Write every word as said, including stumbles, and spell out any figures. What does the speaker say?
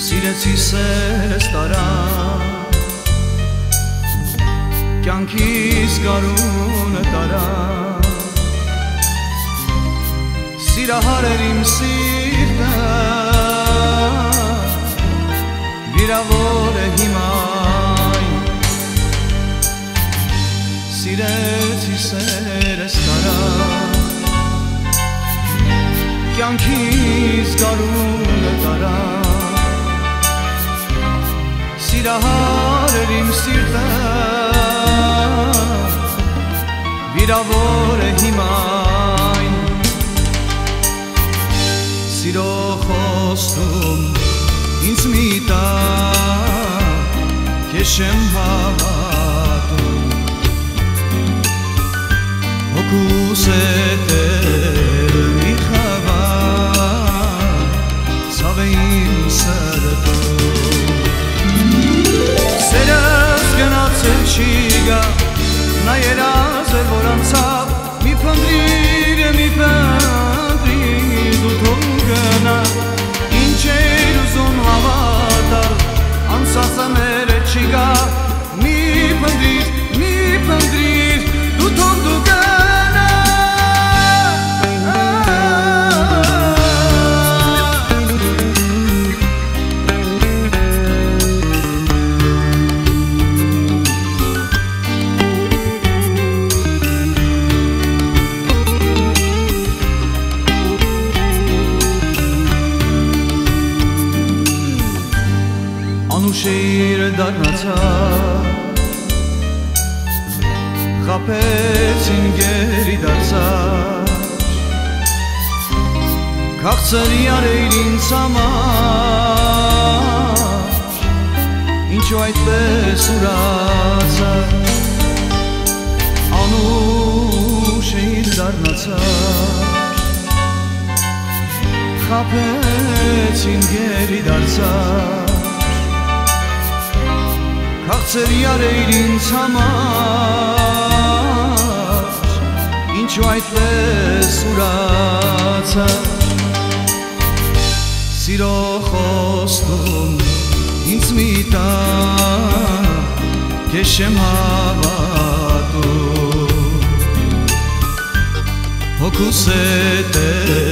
Սիրեցի սերս տարա Կյանքիս գարունը տարա Սիրահարեր իմ սիրտը Վիրավոր է հիմա Սիրեցի սերս տարա Կյանքիս գարունը տարա Սիրահարեր իմ սիրտը Վիրավոր է հիմա Սիրո խոստում ինձ մի տա Քեզ չեմ հավատում Հոգուս հետ էլ մի խավար Ցավ է իմ սրտում Սերս գնացել չի գա Նա երազ էր որ անցավ Մի փնտրիր, մի փնտրիր Դու թող գնա Ինչ էր ուզում հավատալ Անցածը մերը չի գա Մի փնտրիր, մի փնտրիր Դու թող դու գնա Անուշիր դառնացավ Խաբեցին գերի դարձավ Քաղցրի արեիր ինձ համար Ինչու այդպես ուրացավ Անուշիր դառնացավ Խաբեցին գերի դարձավ Քաղցրի արեիր ինձ համար Ինչու այդպես ուրացա Սիրո խոստում ինձ մի տա Քեզ չեմ հավատում Հոգուս հետ